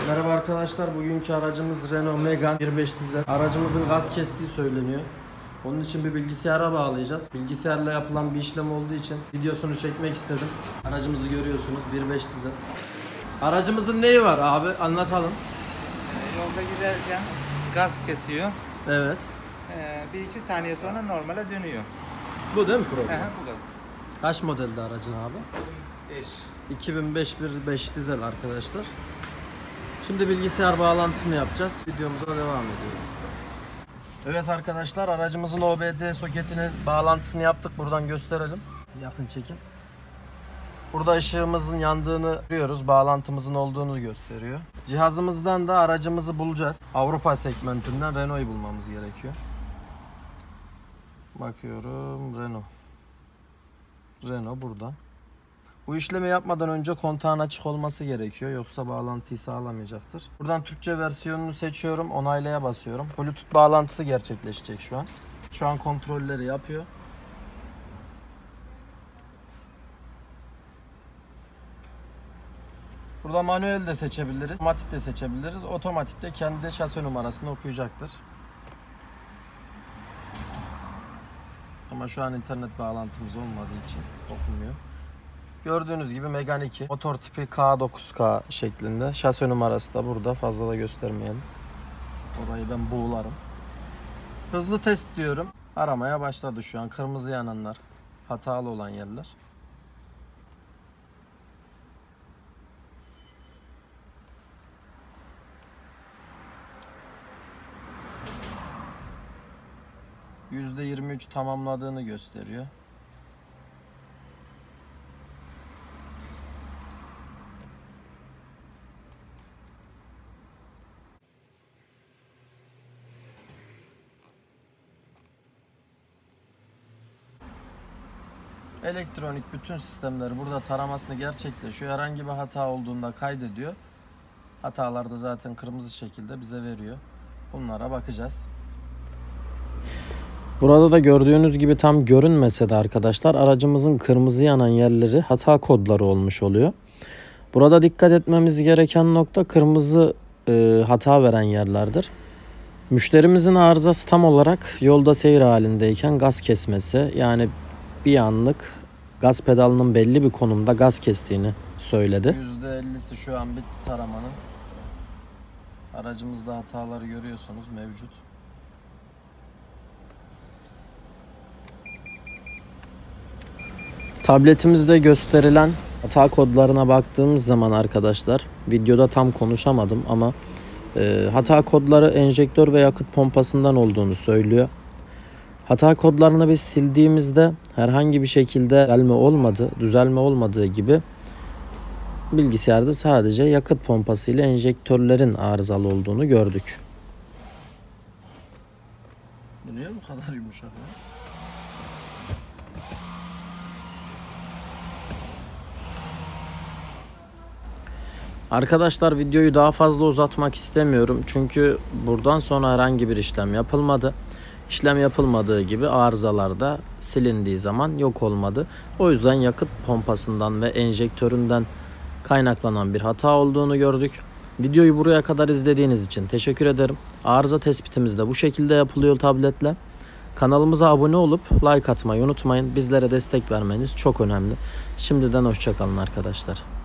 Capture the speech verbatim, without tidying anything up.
Merhaba arkadaşlar, bugünkü aracımız Renault Megane bir nokta beş dizel. Aracımızın gaz kestiği söyleniyor. Onun için bir bilgisayara bağlayacağız. Bilgisayarla yapılan bir işlem olduğu için videosunu çekmek istedim. Aracımızı görüyorsunuz, bir nokta beş dizel. Aracımızın neyi var abi? Anlatalım. Yolda giderken gaz kesiyor. Evet. Ee, bir iki saniye sonra normale dönüyor. Bu değil mi problem? Aha, bu da. Kaç modelde aracın abi? Beş. iki bin beş bir nokta beş dizel arkadaşlar. Şimdi bilgisayar bağlantısını yapacağız. Videomuza devam ediyoruz. Evet arkadaşlar, aracımızın O B D soketinin bağlantısını yaptık. Buradan gösterelim. Yakın çekim. Burada ışığımızın yandığını görüyoruz. Bağlantımızın olduğunu gösteriyor. Cihazımızdan da aracımızı bulacağız. Avrupa segmentinden Renault'u bulmamız gerekiyor. Bakıyorum, Renault. Renault burada. Bu işlemi yapmadan önce kontağın açık olması gerekiyor. Yoksa bağlantıyı sağlamayacaktır. Buradan Türkçe versiyonunu seçiyorum. Onaylaya basıyorum. Bluetooth bağlantısı gerçekleşecek şu an. Şu an kontrolleri yapıyor. Burada manuel de seçebiliriz. Otomatik de seçebiliriz. Otomatik de kendi şase numarasını okuyacaktır. Ama şu an internet bağlantımız olmadığı için okumuyor. Gördüğünüz gibi Megane iki. Motor tipi K dokuz K şeklinde. Şase numarası da burada. Fazla da göstermeyelim. Orayı ben buğularım. Hızlı test diyorum. Aramaya başladı şu an. Kırmızı yananlar. Hatalı olan yerler. yüzde yirmi üç tamamladığını gösteriyor. Elektronik bütün sistemleri burada taramasını gerçekleşiyor. Herhangi bir hata olduğunda kaydediyor. Hatalar da zaten kırmızı şekilde bize veriyor. Bunlara bakacağız. Burada da gördüğünüz gibi tam görünmese de arkadaşlar aracımızın kırmızı yanan yerleri hata kodları olmuş oluyor. Burada dikkat etmemiz gereken nokta kırmızı e, hata veren yerlerdir. Müşterimizin arızası tam olarak yolda seyir halindeyken gaz kesmesi, yani bir anlık gaz pedalının belli bir konumda gaz kestiğini söyledi. yüzde ellisi şu an bitti taramanın. Aracımızda hataları görüyorsunuz, mevcut. Tabletimizde gösterilen hata kodlarına baktığımız zaman arkadaşlar, videoda tam konuşamadım ama e, hata kodları enjektör ve yakıt pompasından olduğunu söylüyor. Hata kodlarını biz sildiğimizde herhangi bir şekilde gelme olmadı, düzelme olmadığı gibi bilgisayarda sadece yakıt pompası ile enjektörlerin arızalı olduğunu gördük. Bu niye bu kadar yumuşak ya? Arkadaşlar, videoyu daha fazla uzatmak istemiyorum. Çünkü buradan sonra herhangi bir işlem yapılmadı. İşlem yapılmadığı gibi arızalar da silindiği zaman yok olmadı. O yüzden yakıt pompasından ve enjektöründen kaynaklanan bir hata olduğunu gördük. Videoyu buraya kadar izlediğiniz için teşekkür ederim. Arıza tespitimiz de bu şekilde yapılıyor tabletle. Kanalımıza abone olup like atmayı unutmayın. Bizlere destek vermeniz çok önemli. Şimdiden hoşça kalın arkadaşlar.